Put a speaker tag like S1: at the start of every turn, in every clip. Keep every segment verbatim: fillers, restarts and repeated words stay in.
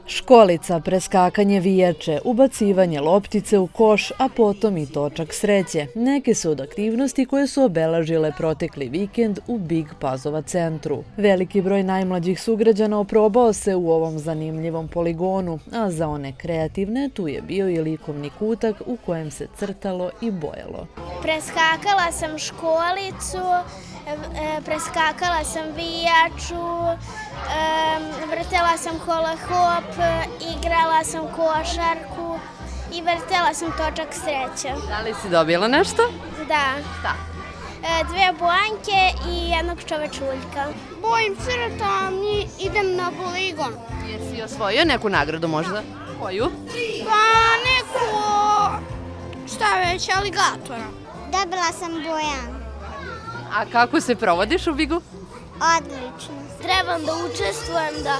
S1: Školica, preskakanje vijače, ubacivanje loptice u koš, a potom i točak sreće. Neke su od aktivnosti koje su obeležile protekli vikend u Big Pazova centru. Veliki broj najmlađih sugrađana oprobao se u ovom zanimljivom poligonu, a za one kreativne tu je bio i likovni kutak u kojem se crtalo i bojalo.
S2: Preskakala sam školicu, preskakala sam vijaču, vrtela sam hula hop, igrala sam košarku i vrtela sam točak sreće.
S3: Da li si dobila nešto?
S2: Da.
S3: Šta?
S2: Dve bojanke i jednog čovečuljka.
S4: Bojim crtam i idem na poligon.
S3: Jesi osvojio neku nagradu možda? Koju?
S4: Pa neku, šta već, aligatora.
S5: Dobila sam bojan.
S3: A kako se provodiš u Bigu?
S5: Odlično.
S2: Trebam da učestvujem, da,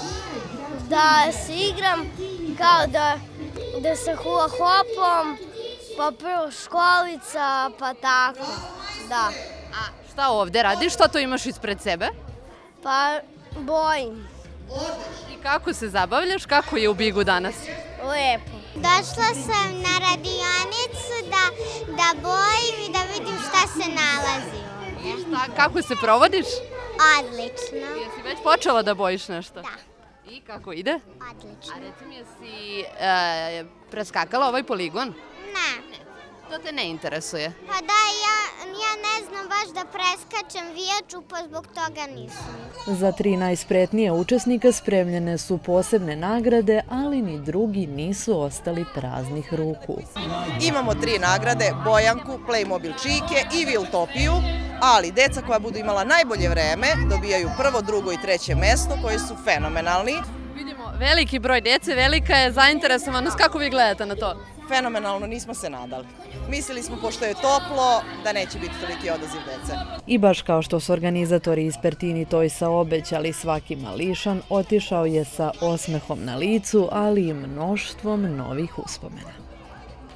S2: da se igram kao da, da sa hula hopom, pa prvo školica, pa tako, da.
S3: A šta ovde radiš? Šta to imaš ispred sebe?
S2: Pa bojim.
S3: I kako se zabavljaš? Kako je u Bigu danas?
S2: Lepo.
S5: Došla sam na radionicu da, da bojim i da vidim šta se nalazi ovdje.
S3: I šta, kako se provodiš?
S5: Odlično.
S3: Jesi već počela da bojiš nešto?
S5: Da.
S3: I kako ide?
S5: Odlično.
S3: A reci mi, jesi e, preskakala ovaj poligon?
S5: Ne.
S3: To te ne interesuje?
S5: Pa da, ja, ja ne znam baš da preskačem vijaču, pa zbog toga nisam.
S1: Za tri najspretnije učesnika spremljene su posebne nagrade, ali ni drugi nisu ostali praznih ruku.
S6: Imamo tri nagrade, Bojanku, Playmobil Čike i Viltopiju, ali deca koja budu imala najbolje vreme dobijaju prvo, drugo i treće mesto koji su fenomenalni.
S3: Vidimo veliki broj djece, velika je zainteresovanost. Kako vi gledate na to?
S6: Fenomenalno, nismo se nadali. Mislili smo, pošto je toplo, da neće biti toliki odaziv dece.
S1: I baš kao što su organizatori iz Pertini Toysa obećali, svaki mališan otišao je sa osmehom na licu, ali i mnoštvom novih uspomena.